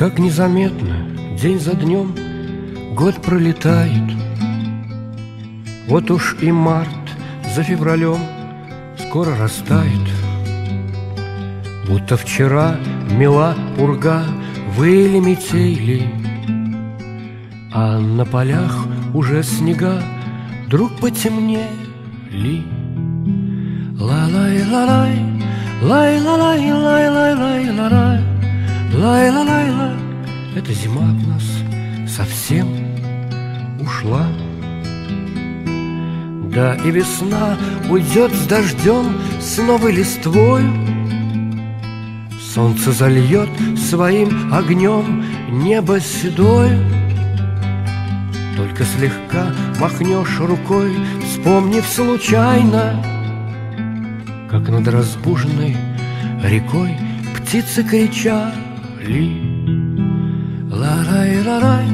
Как незаметно, день за днем, год пролетает. Вот уж и март за февралем скоро растает. Будто вчера мела пурга, выли метели, а на полях уже снега вдруг потемнели. Ла-лай-ла-лай, лай-ла-лай-лай-лай-лай-лай, лай-ла-лай-ла. Эта зима от нас совсем ушла. Да и весна уйдет с дождем, с новой листвою. Солнце зальет своим огнем небо седое. Только слегка махнешь рукой, вспомнив случайно, как над разбуженной рекой птицы кричали. Ла-лай-ла-лай,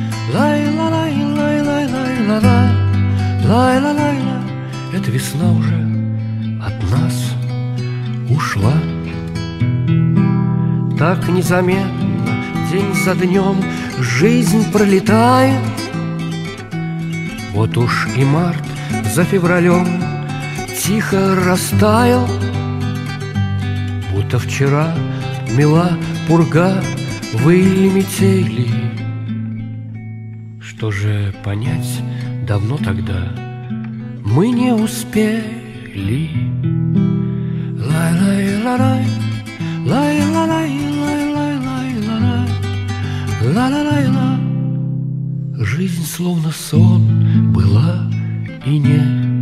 лай-ла-лай-лай-лай-лай-лай, лай-ла-лай-ла. Эта весна уже от нас ушла. Так незаметно, день за днем, жизнь пролетает. Вот уж и март за февралем тихо растаял. Будто вчера мела пурга, выли метели. Что же понять давно тогда мы не успели. Лай-лай-ла-лай, лай-ла-лай-лай-лай-лай-лай, ла-ла-лай-ла. Жизнь словно сон была и не